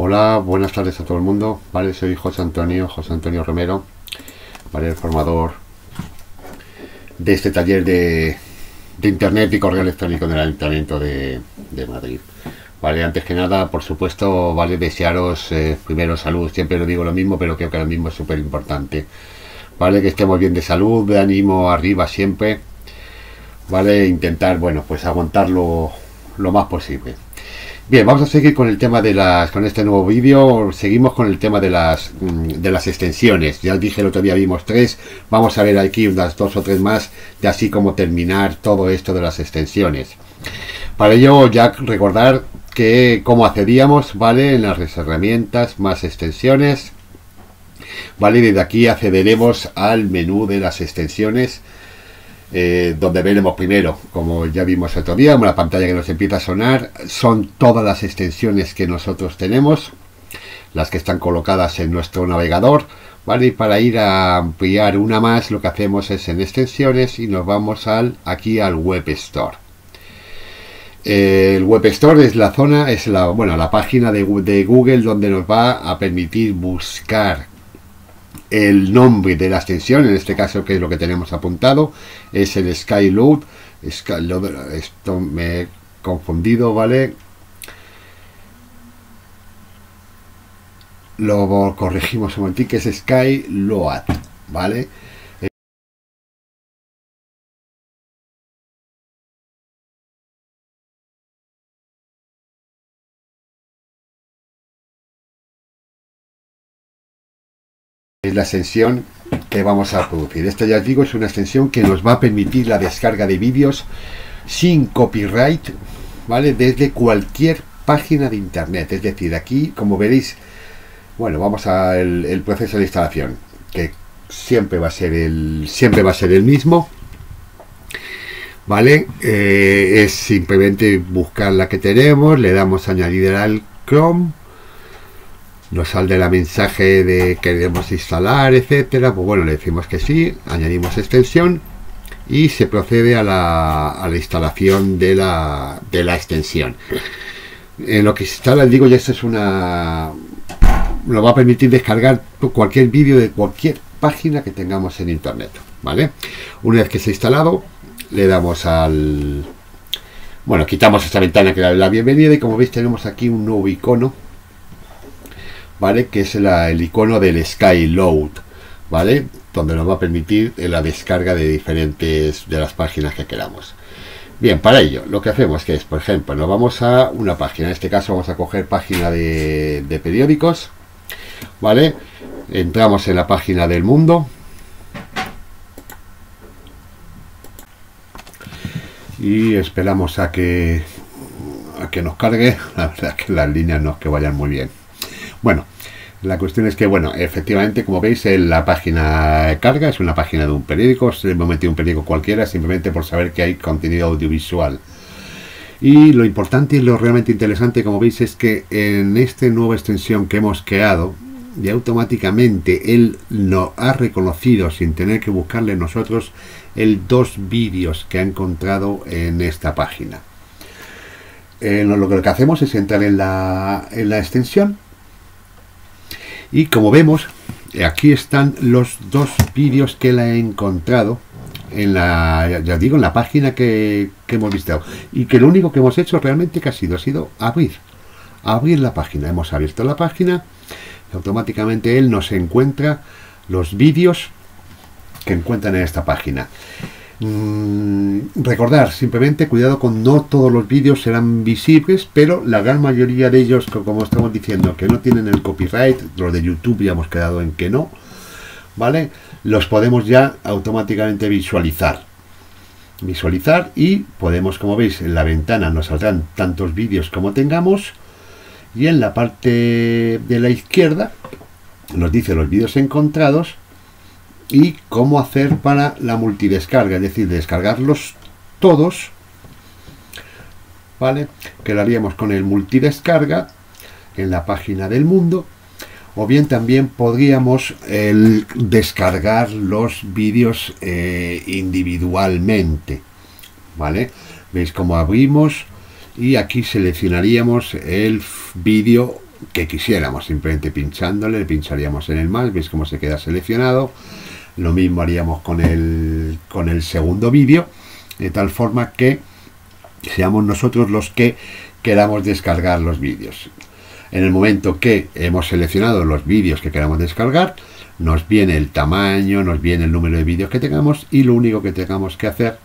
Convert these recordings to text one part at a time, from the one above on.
Hola, buenas tardes a todo el mundo. Vale, soy José Antonio Romero, vale, el formador de este taller de internet y correo electrónico del Ayuntamiento de Madrid. Vale, antes que nada, por supuesto, vale, desearos primero salud. Siempre lo digo lo mismo, pero creo que ahora mismo es súper importante. Vale, que estemos bien de salud, de ánimo arriba siempre. Vale, intentar, bueno, pues aguantarlo lo más posible. Bien, vamos a seguir con el tema de con este nuevo vídeo. Seguimos con el tema de las extensiones. Ya os dije el otro día vimos 3. Vamos a ver aquí unas 2 o 3 más, de así como terminar todo esto de las extensiones. Para ello, ya recordar que cómo accedíamos, ¿vale? En las herramientas, más extensiones. ¿Vale? Desde aquí accederemos al menú de las extensiones. Donde veremos primero, como ya vimos otro día, una pantalla que nos empieza a sonar, son todas las extensiones que nosotros tenemos, las que están colocadas en nuestro navegador, ¿vale? Y para ir a ampliar una más, lo que hacemos es en extensiones y nos vamos aquí al Web Store. El Web Store es la zona, la página de Google donde nos va a permitir buscar el nombre de la extensión, en este caso que es lo que tenemos apuntado, es el Skyload. Esto me he confundido, ¿vale? Lo corregimos un momentito, que es Skyload, ¿vale? Es la extensión que vamos a producir. Esto, ya os digo, es una extensión que nos va a permitir la descarga de vídeos sin copyright, ¿vale? Desde cualquier página de internet. Es decir, aquí, como veréis, bueno, vamos a el proceso de instalación, que siempre va a ser el mismo, ¿vale? Es simplemente buscar la que tenemos, le damos a añadir al Chrome. Nos saldrá el mensaje de que queremos instalar, etcétera. Pues bueno, le decimos que sí, añadimos extensión y se procede a la instalación de la extensión. En lo que se instala, digo, ya esto es nos va a permitir descargar cualquier vídeo de cualquier página que tengamos en internet, ¿vale? Una vez que se ha instalado, le damos quitamos esta ventana que da la bienvenida y como veis tenemos aquí un nuevo icono, ¿vale? Que es el icono del Skyload, ¿vale? Donde nos va a permitir la descarga de diferentes de las páginas que queramos. Bien, para ello lo que hacemos que es, por ejemplo, nos vamos a una página, en este caso vamos a coger página de periódicos, ¿vale? Entramos en la página del Mundo y esperamos a que nos cargue. La verdad es que las líneas no es que vayan muy bien. Bueno, la cuestión es que, bueno, efectivamente, como veis, la página carga, es una página de un periódico, hemos metido un periódico cualquiera, simplemente por saber que hay contenido audiovisual. Y lo importante y lo realmente interesante, como veis, es que en esta nueva extensión que hemos creado, ya automáticamente él nos ha reconocido, sin tener que buscarle nosotros, dos vídeos que ha encontrado en esta página. Lo que hacemos es entrar en la extensión. Y como vemos, aquí están los 2 vídeos que la he encontrado en ya digo, en la página que hemos visto. Y que lo único que hemos hecho realmente ha sido abrir la página. Hemos abierto la página y automáticamente él nos encuentra los vídeos que encuentran en esta página. Recordar simplemente, cuidado con no todos los vídeos serán visibles, pero la gran mayoría de ellos, como estamos diciendo, que no tienen el copyright, los de YouTube ya hemos quedado en que no, ¿vale? Los podemos ya automáticamente visualizar y podemos, como veis, en la ventana nos saldrán tantos vídeos como tengamos y en la parte de la izquierda nos dice los vídeos encontrados y cómo hacer para la multidescarga, es decir, descargarlos todos, ¿vale? Que lo haríamos con el multidescarga en la página del Mundo, o bien también podríamos descargar los vídeos individualmente, ¿vale? Veis cómo abrimos y aquí seleccionaríamos el vídeo que quisiéramos. Simplemente pinchándole, le pincharíamos en el más, veis cómo se queda seleccionado. Lo mismo haríamos con el segundo vídeo, de tal forma que seamos nosotros los que queramos descargar los vídeos. En el momento que hemos seleccionado los vídeos que queramos descargar, nos viene el tamaño, nos viene el número de vídeos que tengamos, y lo único que tengamos que hacer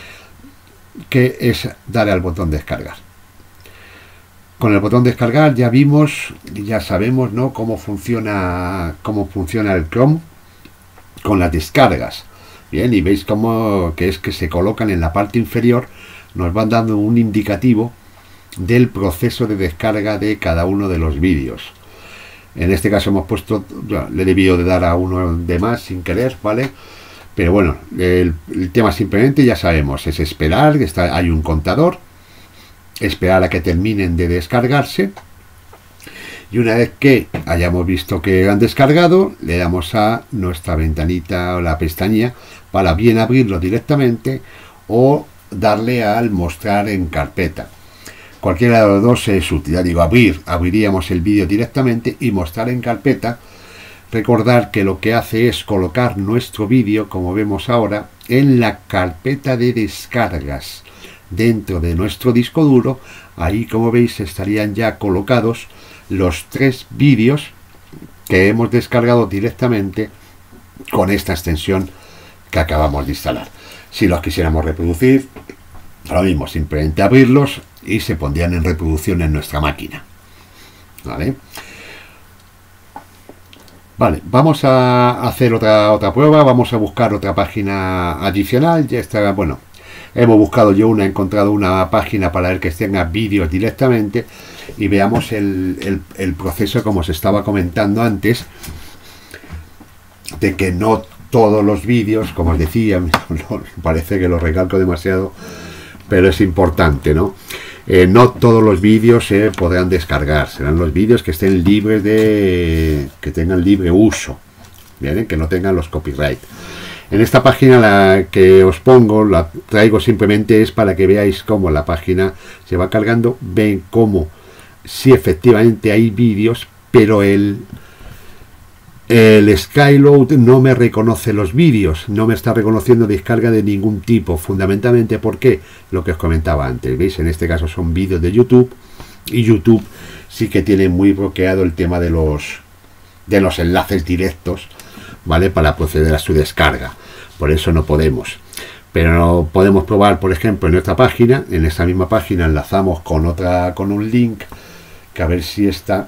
es dar al botón descargar. Con el botón descargar ya vimos, ya sabemos, ¿no?, cómo funciona el Chrome con las descargas. Bien, y veis cómo que se colocan en la parte inferior, nos van dando un indicativo del proceso de descarga de cada uno de los vídeos. En este caso hemos puesto, le he debido de dar a uno de más sin querer, ¿vale? Pero bueno, el tema simplemente ya sabemos, es esperar, hay un contador, esperar a que terminen de descargarse, y una vez que hayamos visto que han descargado, le damos a nuestra ventanita o la pestaña para bien abrirlo directamente o darle al mostrar en carpeta. Cualquiera de los dos es útil. Ya digo, abriríamos el vídeo directamente, y mostrar en carpeta, recordar que lo que hace es colocar nuestro vídeo, como vemos ahora, en la carpeta de descargas dentro de nuestro disco duro. Ahí, como veis, estarían ya colocados los 3 vídeos que hemos descargado directamente con esta extensión que acabamos de instalar. Si los quisiéramos reproducir, lo mismo, simplemente abrirlos y se pondrían en reproducción en nuestra máquina. Vale, vamos a hacer otra prueba. Vamos a buscar otra página adicional. Ya está, bueno, hemos buscado he encontrado una página para el que tenga vídeos directamente, y veamos el proceso, como os estaba comentando antes, de que no todos los vídeos, como os decía, parece que lo recalco demasiado, pero es importante, ¿no? No todos los vídeos se podrán descargar, serán los vídeos que estén libres que tengan libre uso, ¿bien? Que no tengan los copyright. En esta página la que os pongo, la traigo simplemente es para que veáis cómo la página se va cargando. Ven cómo sí, efectivamente hay vídeos, pero el Skyload no me reconoce los vídeos, no me está reconociendo descarga de ningún tipo, fundamentalmente porque lo que os comentaba antes, veis, en este caso son vídeos de YouTube, y YouTube sí que tiene muy bloqueado el tema de los enlaces directos, ¿vale?, para proceder a su descarga. Por eso no podemos, pero no podemos probar, por ejemplo, en nuestra página. En esta misma página enlazamos con un link que a ver si esta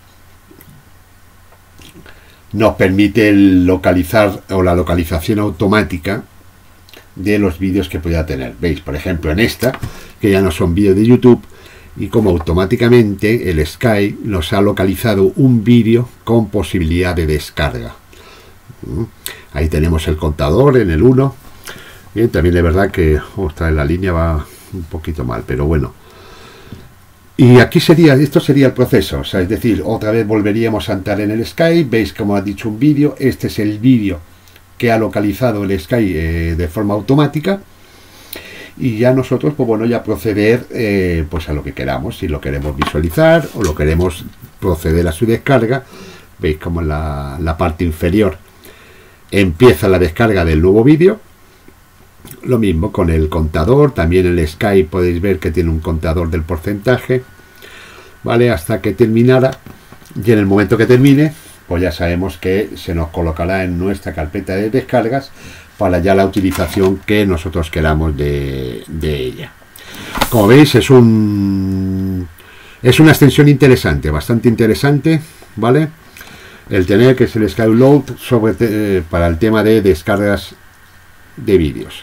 nos permite localizar, o la localización automática de los vídeos que pueda tener. Veis, por ejemplo, en esta, que ya no son vídeos de YouTube, y como automáticamente el Sky nos ha localizado un vídeo con posibilidad de descarga. Ahí tenemos el contador en el 1. Bien, también es verdad que ostras, la línea va un poquito mal, pero bueno. Y aquí esto sería el proceso, o sea, es decir, otra vez volveríamos a entrar en el Sky. Veis como ha dicho un vídeo, este es el vídeo que ha localizado el Sky de forma automática, y ya nosotros, pues bueno, ya proceder pues a lo que queramos, si lo queremos visualizar o lo queremos proceder a su descarga. Veis como en la parte inferior empieza la descarga del nuevo vídeo. Lo mismo con el contador, también el Sky podéis ver que tiene un contador del porcentaje, ¿vale?, hasta que terminara, y en el momento que termine, pues ya sabemos que se nos colocará en nuestra carpeta de descargas para ya la utilización que nosotros queramos de ella. Como veis, es una extensión interesante, bastante interesante, ¿vale?, el tener, que es el Skyload para el tema de descargas de vídeos.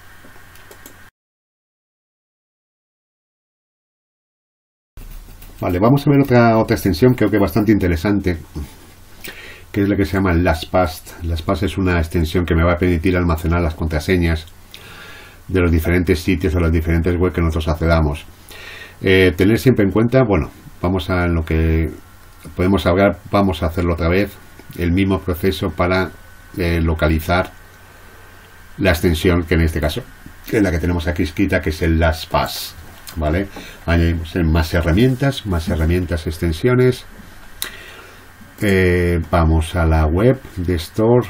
Vale, vamos a ver otra extensión, creo que bastante interesante, que es la que se llama LastPass. LastPass es una extensión que me va a permitir almacenar las contraseñas de los diferentes sitios o las diferentes webs que nosotros accedamos. Tener siempre en cuenta, bueno, vamos a lo que podemos hablar, vamos a hacerlo otra vez, el mismo proceso para localizar la extensión, que en este caso es la que tenemos aquí escrita, que es el LastPass, ¿vale? Añadimos más herramientas, extensiones, vamos a la web de Store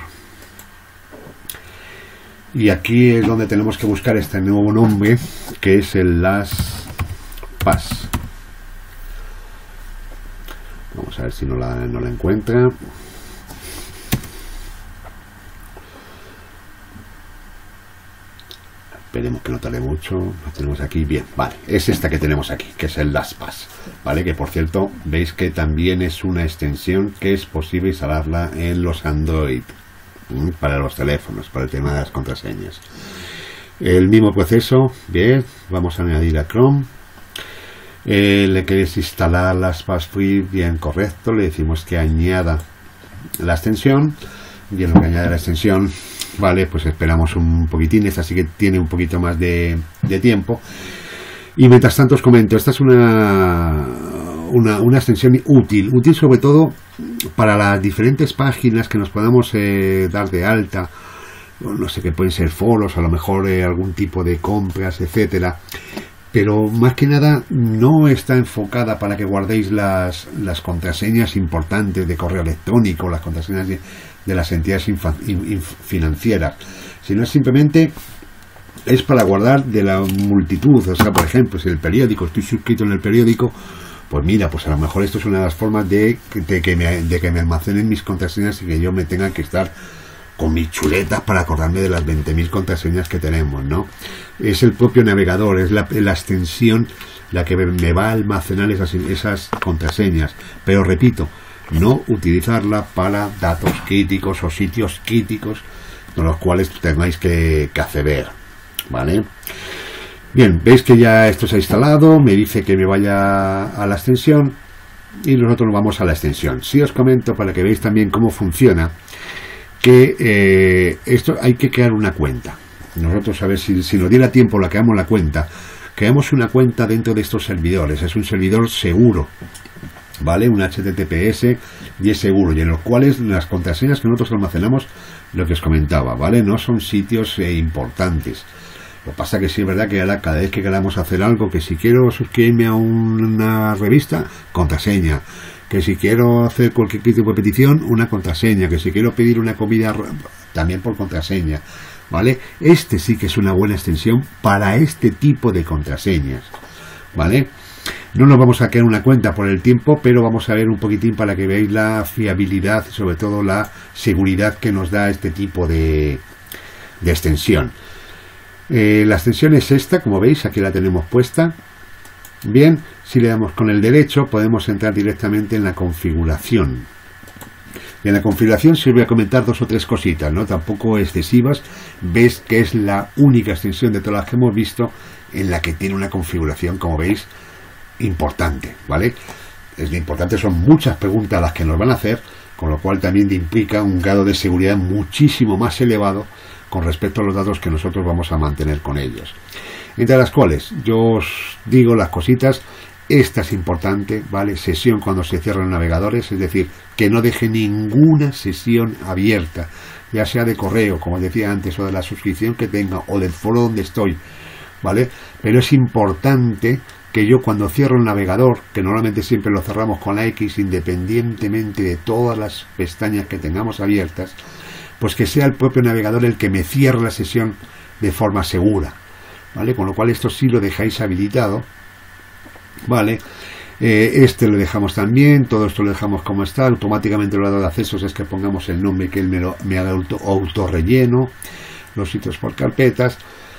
y aquí es donde tenemos que buscar este nuevo nombre, que es el LastPass. Vamos a ver si no la encuentra. Esperemos que no tarde mucho. Lo tenemos aquí. Bien, vale. Es esta que tenemos aquí, que es el LastPass. Vale, que por cierto, veis que también es una extensión que es posible instalarla en los Android. Para los teléfonos, para el tema de las contraseñas. El mismo proceso. Bien, vamos a añadir a Chrome. Le queréis instalar LastPass Free, bien, correcto. Le decimos que añada la extensión. Y en lo que añade la extensión, vale, pues esperamos un poquitín. Esta sí que tiene un poquito más de tiempo. Y mientras tanto os comento, esta es una extensión útil sobre todo para las diferentes páginas que nos podamos dar de alta. No sé, que pueden ser foros, a lo mejor algún tipo de compras, etcétera. Pero más que nada no está enfocada para que guardéis las contraseñas importantes de correo electrónico, las contraseñas de las entidades financieras, sino simplemente es para guardar de la multitud. O sea, por ejemplo, si el periódico, estoy suscrito en el periódico, pues mira, pues a lo mejor esto es una de las formas de que me almacenen mis contraseñas y que yo me tenga que estar con mis chuletas para acordarme de las 20.000 contraseñas que tenemos, ¿no? Es el propio navegador, es la extensión la que me va a almacenar esas contraseñas. Pero repito, no utilizarla para datos críticos o sitios críticos con los cuales tengáis que acceder, ¿vale? Bien, veis que ya esto se ha instalado, me dice que me vaya a la extensión y nosotros nos vamos a la extensión. Sí os comento para que veáis también cómo funciona, que esto hay que crear una cuenta. Nosotros, a ver si nos diera tiempo, creamos la cuenta. Creamos una cuenta dentro de estos servidores. Es un servidor seguro, ¿vale? Un HTTPS y es seguro, y en los cuales las contraseñas que nosotros almacenamos, lo que os comentaba, ¿vale? No son sitios importantes. Lo que pasa que sí es verdad que ahora cada vez que queramos hacer algo, que si quiero suscribirme a una revista, contraseña. Que si quiero hacer cualquier tipo de petición, una contraseña. Que si quiero pedir una comida, también por contraseña, ¿vale? Este sí que es una buena extensión para este tipo de contraseñas, ¿vale? No nos vamos a crear una cuenta por el tiempo, pero vamos a ver un poquitín para que veáis la fiabilidad y sobre todo la seguridad que nos da este tipo de extensión. La extensión es esta, como veis, aquí la tenemos puesta. Bien, si le damos con el derecho podemos entrar directamente en la configuración. Y en la configuración sí os voy a comentar dos o tres cositas, ¿no? Tampoco excesivas. Ves que es la única extensión de todas las que hemos visto en la que tiene una configuración, como veis, importante, ¿vale? Es importante, son muchas preguntas las que nos van a hacer, con lo cual también implica un grado de seguridad muchísimo más elevado con respecto a los datos que nosotros vamos a mantener con ellos. Entre las cuales yo os digo las cositas. Esta es importante, ¿vale? Sesión cuando se cierran navegadores, es decir, que no deje ninguna sesión abierta, ya sea de correo, como decía antes, o de la suscripción que tenga, o del foro donde estoy, ¿vale? Pero es importante que yo cuando cierro el navegador, que normalmente siempre lo cerramos con la X, independientemente de todas las pestañas que tengamos abiertas, pues que sea el propio navegador el que me cierre la sesión de forma segura, ¿vale? Con lo cual esto sí lo dejáis habilitado, ¿vale? Este lo dejamos también, todo esto lo dejamos como está. Automáticamente el lado de accesos es que pongamos el nombre que él me haga autorrelleno, los sitios por carpetas,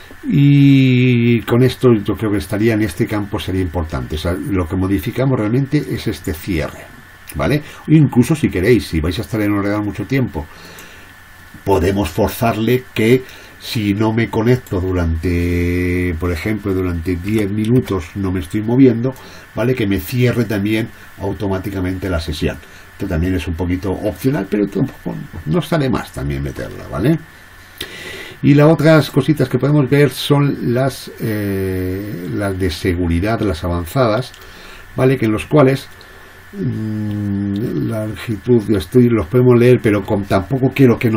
y con esto yo creo que estaría en este campo, sería importante. O sea, lo que modificamos realmente es este cierre, ¿vale? Incluso si queréis, si vais a estar en el ordenador mucho tiempo, podemos forzarle que si no me conecto durante, por ejemplo, durante 10 minutos no me estoy moviendo, ¿vale? Que me cierre también automáticamente la sesión. Esto también es un poquito opcional, pero tampoco, no está de más también meterla, ¿vale? Y las otras cositas que podemos ver son las de seguridad, las avanzadas, ¿vale? Que en los cuales la longitud de estudio los podemos leer, pero tampoco quiero que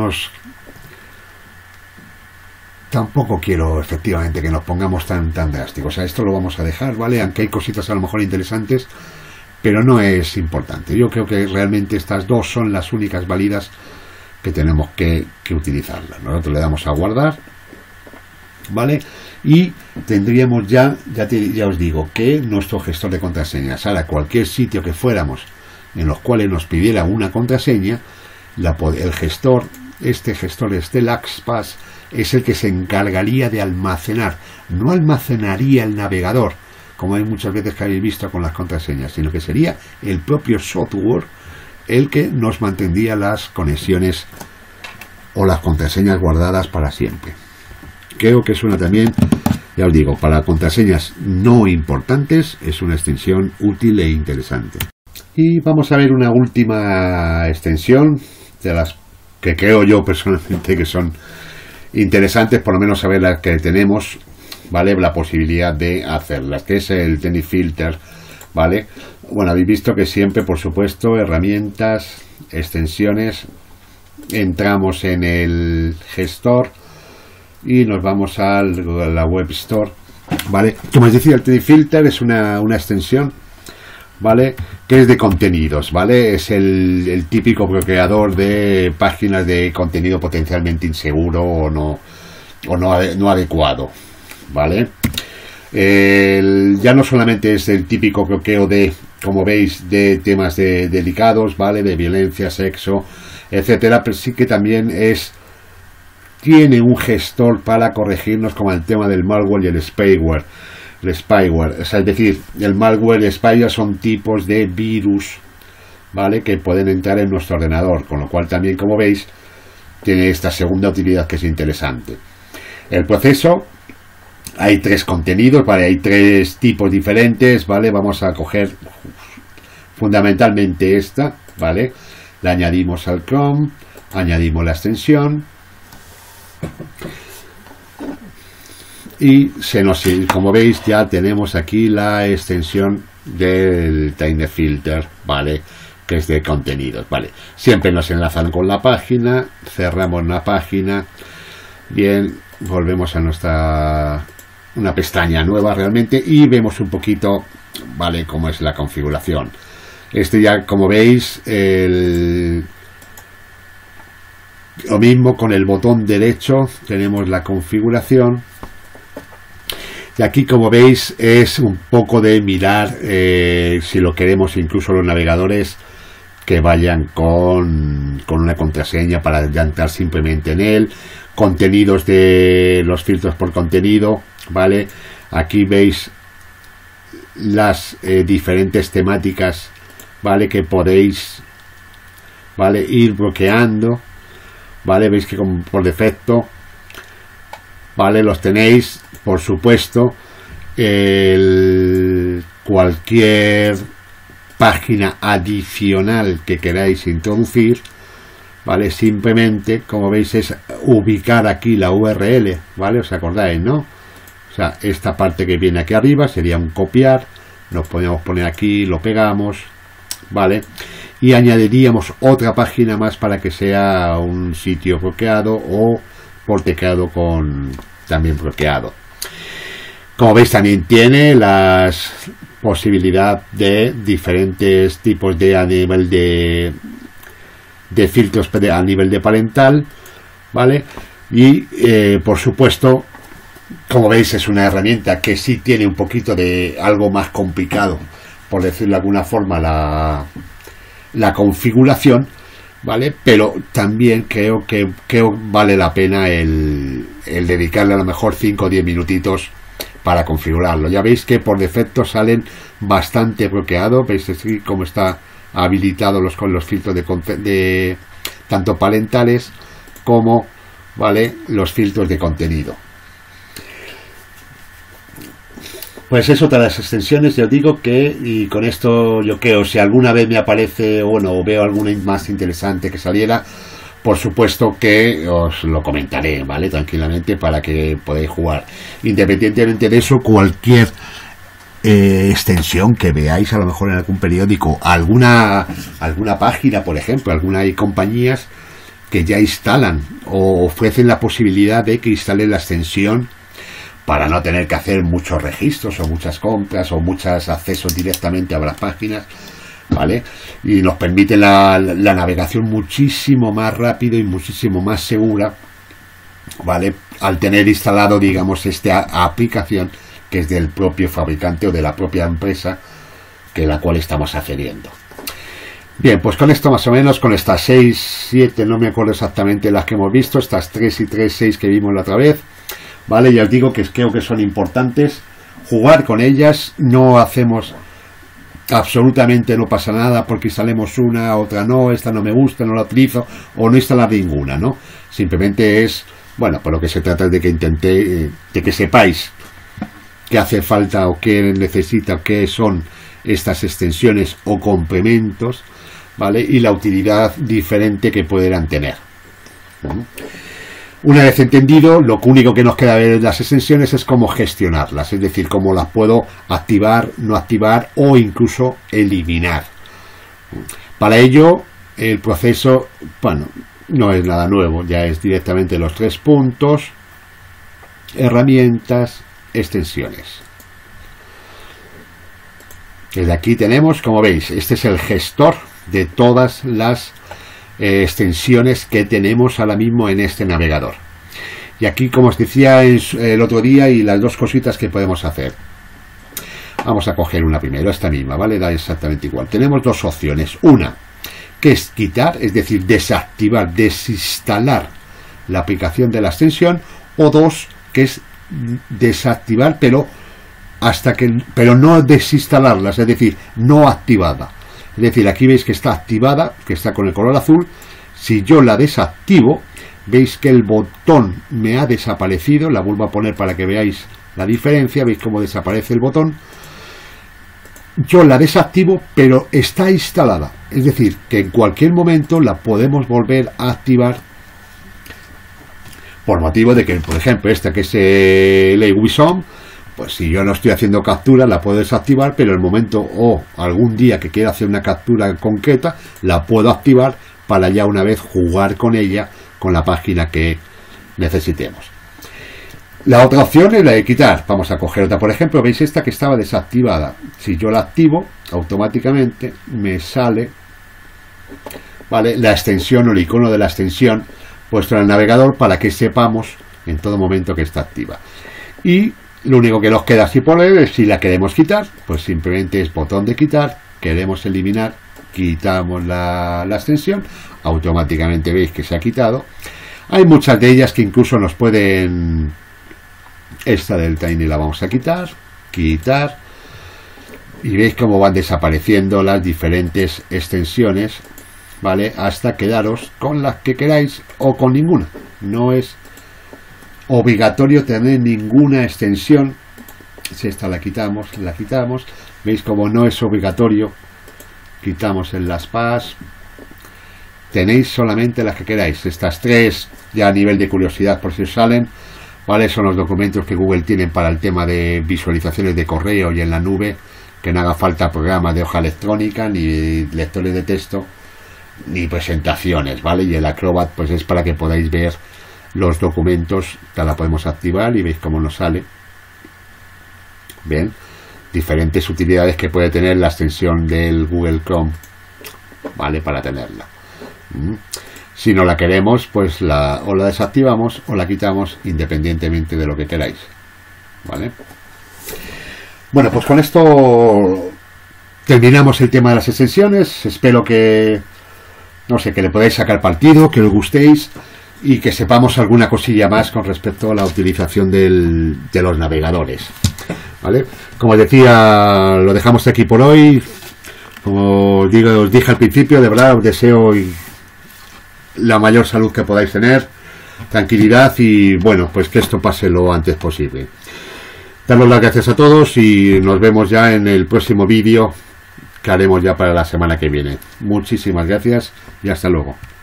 efectivamente que nos pongamos tan drásticos. O sea, esto lo vamos a dejar, ¿vale? Aunque hay cositas a lo mejor interesantes, pero no es importante. Yo creo que realmente estas dos son las únicas válidas que tenemos que utilizarlas. Nosotros le damos a guardar, ¿vale? Y tendríamos ya os digo, que nuestro gestor de contraseñas, ahora cualquier sitio que fuéramos en los cuales nos pidiera una contraseña, el gestor, este LastPass, es el que se encargaría de almacenar. No almacenaría el navegador, como hay muchas veces que habéis visto con las contraseñas, sino que sería el propio software el que nos mantendría las conexiones o las contraseñas guardadas para siempre. Creo que es una también, ya os digo, para contraseñas no importantes, es una extensión útil e interesante. Y vamos a ver una última extensión de las que creo yo personalmente que son interesantes, por lo menos saber las que tenemos, ¿vale? La posibilidad de hacerlas, que es el TinyFilter, ¿vale? Bueno, habéis visto que siempre, por supuesto, herramientas, extensiones, entramos en el gestor y nos vamos a la web store, ¿vale? Como os decía, el TinyFilter es una extensión, ¿vale? Que es de contenidos, ¿vale? Es el típico bloqueador de páginas de contenido potencialmente inseguro o no adecuado, ¿vale? Ya no solamente es el típico bloqueo de, como veis, de temas delicados, ¿vale? De violencia, sexo, etcétera, pero sí que también tiene un gestor para corregirnos como el tema del malware y el spyware. O sea, es decir, el malware y el spyware son tipos de virus, ¿vale? Que pueden entrar en nuestro ordenador, con lo cual también, como veis, tiene esta segunda utilidad que es interesante. El proceso, hay 3 contenidos, ¿vale? Hay 3 tipos diferentes, ¿vale? Vamos a coger fundamentalmente esta, ¿vale? La añadimos al Chrome, añadimos la extensión y como veis, ya tenemos aquí la extensión del TinyFilter, ¿vale? Que es de contenidos, ¿vale? Siempre nos enlazan con la página, cerramos la página, bien, volvemos a una pestaña nueva realmente y vemos un poquito, ¿vale? Cómo es la configuración. Ya, como veis, lo mismo con el botón derecho, tenemos la configuración. Y aquí, como veis, es un poco de mirar si lo queremos, incluso los navegadores que vayan con una contraseña para ya entrar simplemente en él. Contenidos de los filtros por contenido, ¿vale? Aquí veis las diferentes temáticas, ¿vale? Que podéis, ¿vale? Ir bloqueando, ¿vale? Veis que por defecto, ¿vale? Los tenéis, por supuesto, cualquier página adicional que queráis introducir, ¿vale? Simplemente, como veis, es ubicar aquí la URL, ¿vale? ¿Os acordáis, no? O sea, esta parte que viene aquí arriba sería un copiar, nos podemos poner aquí, lo pegamos, ¿vale? Y añadiríamos otra página más para que sea un sitio bloqueado o por teclado también bloqueado. Como veis, también tiene la posibilidad de diferentes tipos a nivel de filtros a nivel de parental, ¿vale? Y por supuesto, como veis, es una herramienta que sí tiene un poquito de algo más complicado, por decirlo de alguna forma, la configuración, ¿vale? Pero también creo que vale la pena el dedicarle a lo mejor 5 o 10 minutitos para configurarlo. Ya veis que por defecto salen bastante bloqueados. Veis así como está habilitado con los filtros de tanto parentales como, ¿vale?, los filtros de contenido. Pues es otra de las extensiones. Ya os digo que, y con esto yo creo, si alguna vez me aparece o veo alguna más interesante que saliera, por supuesto que os lo comentaré, ¿vale? Tranquilamente, para que podáis jugar. Independientemente de eso, cualquier extensión que veáis a lo mejor en algún periódico, alguna página, por ejemplo, hay compañías que ya instalan o ofrecen la posibilidad de que instalen la extensión para no tener que hacer muchos registros o muchas compras o muchos accesos directamente a las páginas. ¿vale? Y nos permite la navegación muchísimo más rápido y muchísimo más segura, ¿vale? Al tener instalado, digamos, esta aplicación que es del propio fabricante o de la propia empresa que la cual estamos accediendo. Bien, pues con esto más o menos, con estas 6, 7, no me acuerdo exactamente las que hemos visto, estas 3 y 3, 6 que vimos la otra vez, ¿vale? Ya os digo que creo que son importantes jugar con ellas, no hacemos absolutamente, no pasa nada porque instalemos una, otra no, esta no me gusta, no la utilizo, o no instalar ninguna, ¿no? Simplemente es, bueno, por lo que se trata es de que de que sepáis qué hace falta o qué necesita o qué son estas extensiones o complementos, ¿vale? Y la utilidad diferente que puedan tener. Una vez entendido, lo único que nos queda ver las extensiones es cómo gestionarlas, es decir, cómo las puedo activar, no activar o incluso eliminar. Para ello, el proceso, bueno, no es nada nuevo, ya es directamente los 3 puntos, herramientas, extensiones. Desde aquí tenemos, como veis, este es el gestor de todas las extensiones que tenemos ahora mismo en este navegador. Y aquí, como os decía el otro día, y las dos cositas que podemos hacer. Vamos a coger una primero, esta misma, ¿vale? Da exactamente igual. Tenemos dos opciones. Una, que es quitar, es decir, desactivar, desinstalar la aplicación de la extensión. O dos, que es desactivar, pero no desinstalarlas, es decir, no activada. Es decir, aquí veis que está activada, que está con el color azul. Si yo la desactivo, veis que el botón me ha desaparecido. La vuelvo a poner para que veáis la diferencia. Veis cómo desaparece el botón. Yo la desactivo, pero está instalada. Es decir, que en cualquier momento la podemos volver a activar. Por motivo de que, por ejemplo, esta que es el Wisom, pues si yo no estoy haciendo captura, la puedo desactivar, pero en el momento o algún día que quiera hacer una captura concreta, la puedo activar para ya una vez jugar con ella, con la página que necesitemos. La otra opción es la de quitar. Vamos a coger otra, por ejemplo, veis esta que estaba desactivada. Si yo la activo, automáticamente me sale, ¿vale?, la extensión o el icono de la extensión puesto en el navegador para que sepamos en todo momento que está activa. Y lo único que nos queda así por ver es si la queremos quitar, pues simplemente es botón de quitar. Queremos eliminar, quitamos la extensión, automáticamente veis que se ha quitado. Hay muchas de ellas que incluso nos pueden, esta del Tiny la vamos a quitar, y veis cómo van desapareciendo las diferentes extensiones, ¿vale? Hasta quedaros con las que queráis o con ninguna. No es obligatorio tener ninguna extensión. Si esta la quitamos, veis como no es obligatorio, quitamos el LastPass, tenéis solamente las que queráis. Estas 3, ya a nivel de curiosidad por si os salen, ¿vale? Son los documentos que Google tienen para el tema de visualizaciones de correo y en la nube, que no haga falta programas de hoja electrónica, ni lectores de texto, ni presentaciones, ¿vale? Y el Acrobat pues es para que podáis ver los documentos, que la podemos activar y veis cómo nos sale. Bien, diferentes utilidades que puede tener la extensión del Google Chrome, ¿vale? Para tenerla. Si no la queremos, pues o la desactivamos o la quitamos, independientemente de lo que queráis, ¿vale? Bueno, pues con esto terminamos el tema de las extensiones. Espero que, no sé, que le podáis sacar partido, que os gustéis y que sepamos alguna cosilla más con respecto a la utilización de los navegadores, ¿vale? Como decía, lo dejamos aquí por hoy. Como os dije al principio, de verdad os deseo la mayor salud que podáis tener, tranquilidad y, bueno, pues que esto pase lo antes posible. Daros las gracias a todos y nos vemos ya en el próximo vídeo que haremos ya para la semana que viene. Muchísimas gracias y hasta luego.